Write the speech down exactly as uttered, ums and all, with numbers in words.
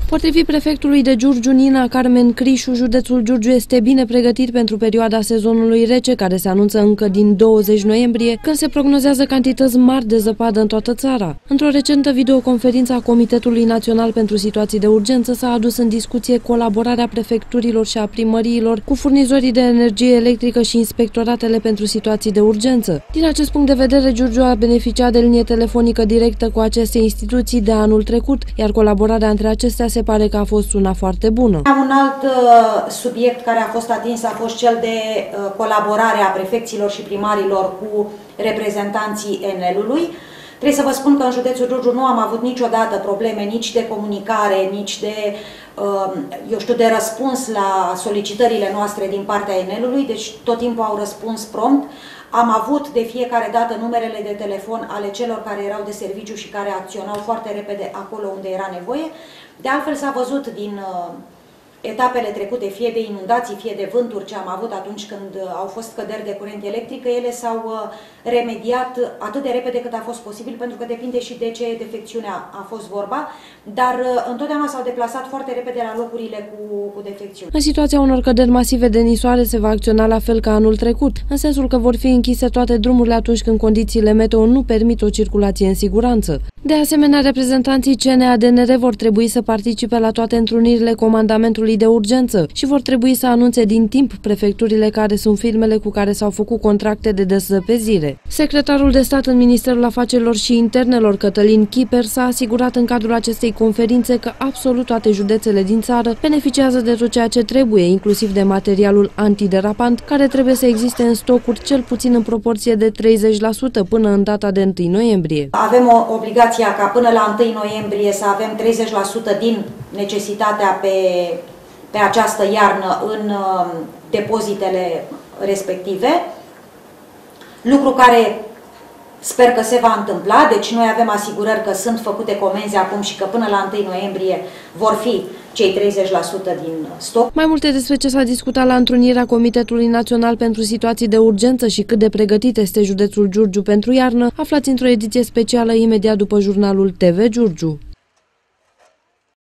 Potrivit prefectului de Giurgiu, Nina Carmen Crișu, județul Giurgiu este bine pregătit pentru perioada sezonului rece, care se anunță încă din douăzeci noiembrie, când se prognozează cantități mari de zăpadă în toată țara. Într-o recentă videoconferință a Comitetului Național pentru Situații de Urgență s-a adus în discuție colaborarea prefecturilor și a primăriilor cu furnizorii de energie electrică și inspectoratele pentru situații de urgență. Din acest punct de vedere, Giurgiu a beneficiat de linie telefonică directă cu aceste instituții de anul trecut, iar colaborarea între acestea se pare că a fost una foarte bună. Un alt uh, subiect care a fost atins a fost cel de uh, colaborare a prefecților și primarilor cu reprezentanții Enelului. Trebuie să vă spun că în județul Giurgiu nu am avut niciodată probleme nici de comunicare, nici de, uh, eu știu, de răspuns la solicitările noastre din partea Enelului, deci tot timpul au răspuns prompt. Am avut de fiecare dată numerele de telefon ale celor care erau de serviciu și care acționau foarte repede acolo unde era nevoie. De altfel s-a văzut din uh, etapele trecute, fie de inundații, fie de vânturi ce am avut atunci când uh, au fost scăderi de curent electric, că ele s-au uh, remediat atât de repede cât a fost posibil, pentru că depinde și de ce defecțiune a, a fost vorba, dar uh, întotdeauna s-au deplasat foarte repede la locurile cu, cu defecțiuni. În situația unor căderi masive de nisoare se va acționa la fel ca anul trecut, în sensul că vor fi închise toate drumurile atunci când condițiile meteo nu permit o circulație în siguranță. De asemenea, reprezentanții C N A D N R vor trebui să participe la toate întrunirile comandamentului de urgență și vor trebui să anunțe din timp prefecturile care sunt firmele cu care s-au făcut contracte de dezăpezire. Secretarul de stat în Ministerul Afacerilor și Internelor, Cătălin Chiper, s-a asigurat în cadrul acestei conferințe că absolut toate județele din țară beneficiază de tot ceea ce trebuie, inclusiv de materialul antiderapant, care trebuie să existe în stocuri cel puțin în proporție de treizeci la sută până în data de întâi noiembrie. Avem o obligație ca până la întâi noiembrie să avem treizeci la sută din necesitatea pe, pe această iarnă în uh, depozitele respective, lucru care sper că se va întâmpla, deci noi avem asigurări că sunt făcute comenzi acum și că până la întâi noiembrie vor fi cei treizeci la sută din stoc. Mai multe despre ce s-a discutat la întrunirea Comitetului Național pentru Situații de Urgență și cât de pregătit este județul Giurgiu pentru iarnă, aflați într-o ediție specială imediat după jurnalul T V Giurgiu.